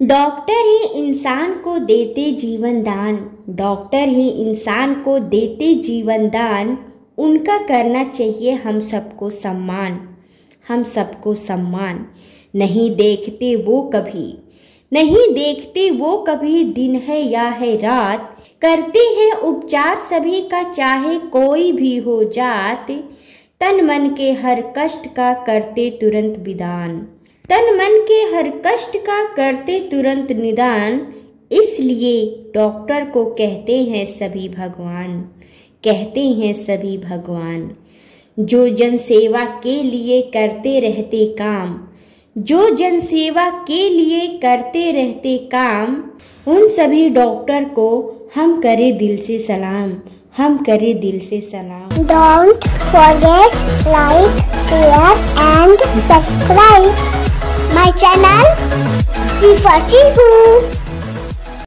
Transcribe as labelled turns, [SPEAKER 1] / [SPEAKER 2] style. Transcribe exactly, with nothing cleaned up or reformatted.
[SPEAKER 1] Doctor ही इंसान को देते जीवन दान, डॉक्टर ही इंसान को देते जीवन दान। उनका करना चाहिए हम सबको सम्मान, हम सबको सम्मान। नहीं देखते वो कभी, नहीं देखते वो कभी दिन है या है रात। करते हैं उपचार सभी का चाहे कोई भी हो जात। तन मन के हर कष्ट का करते तुरंत विदान, तन मन के हर कष्ट का करते तुरंत निदान। इसलिए डॉक्टर को कहते हैं सभी भगवान, कहते हैं सभी भगवान। जो जन सेवा के लिए करते रहते काम, जो जन सेवा के लिए करते रहते काम। उन सभी डॉक्टर को हम करें दिल से सलाम, हम करें दिल से सलाम।
[SPEAKER 2] Don't forget like, share and subscribe my channel. C for Chiku.